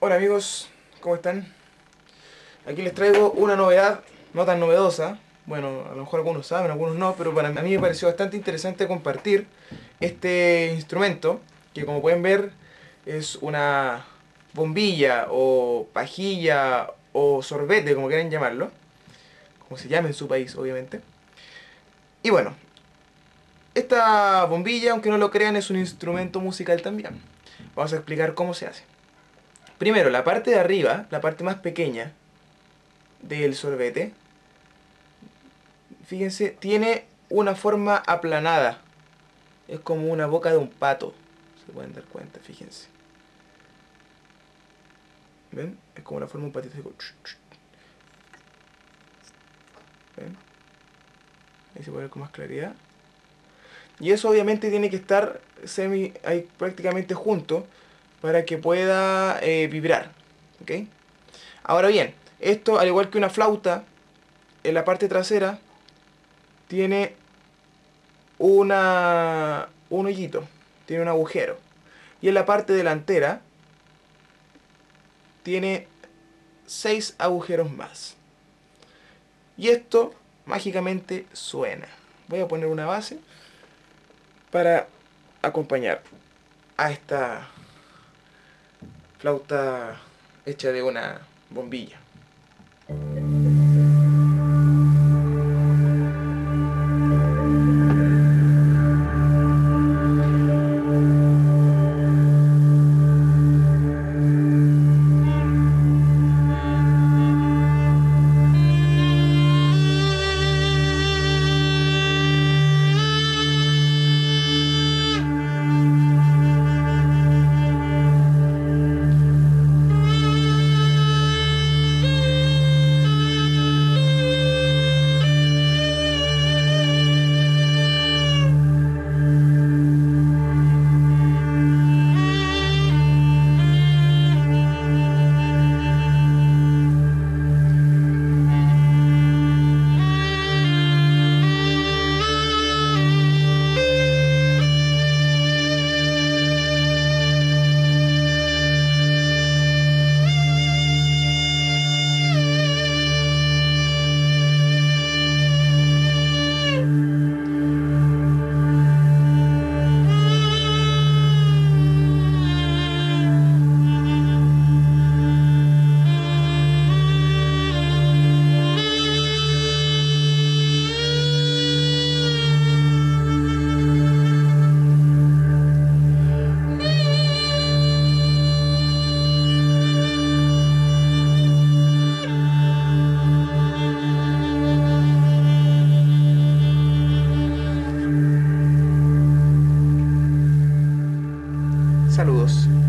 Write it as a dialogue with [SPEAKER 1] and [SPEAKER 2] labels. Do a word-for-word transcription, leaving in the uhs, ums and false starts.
[SPEAKER 1] Hola amigos, ¿cómo están? Aquí les traigo una novedad no tan novedosa. Bueno, a lo mejor algunos saben, algunos no, pero para mí me pareció bastante interesante compartir este instrumento, que como pueden ver es una bombilla o pajilla o sorbete, como quieran llamarlo, como se llame en su país, obviamente. Y bueno, esta bombilla, aunque no lo crean, es un instrumento musical también. Vamos a explicar cómo se hace. Primero, la parte de arriba, la parte más pequeña del sorbete, fíjense, tiene una forma aplanada. Es como una boca de un pato. Se pueden dar cuenta, fíjense. ¿Ven? Es como la forma de un patito. ¿Ven? Ahí se puede ver con más claridad. Y eso obviamente tiene que estar semi, ahí prácticamente junto para que pueda eh, vibrar. ¿Ok? Ahora bien, esto al igual que una flauta, en la parte trasera tiene una, un hoyito, tiene un agujero. Y en la parte delantera tiene seis agujeros más. Y esto mágicamente suena. Voy a poner una base para acompañar a esta flauta hecha de una bombilla. Saludos.